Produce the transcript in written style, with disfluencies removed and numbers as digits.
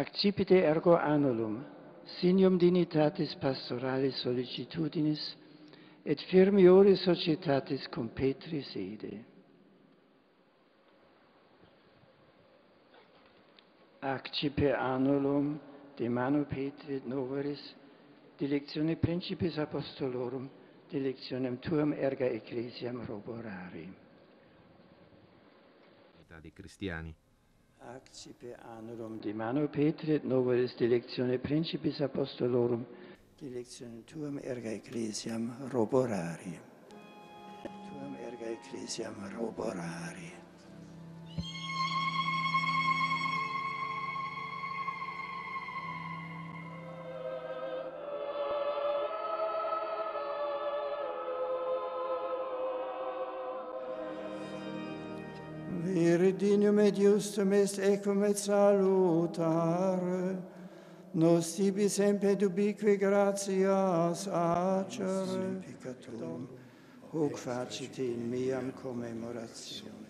Accipite ergo annulum, signum dignitatis pastoralis sollicitudinis, et firmiore societatis competri sede. Accipe annulum de manu Petri et Novaris, dilectione principis apostolorum, dilectionem tuam erga ecclesiam roborari. Dei cristiani. Accipe annulum de manu Petri et Novaris, dilectione principis apostolorum, dilectionem tuam erga ecclesiam roborari. Tuam erga ecclesiam roborari. Viridinium et justum est ecum et salutare, nos tibi semper ubique gratias acere, Peccatum, hoc facite in meam commemoratio.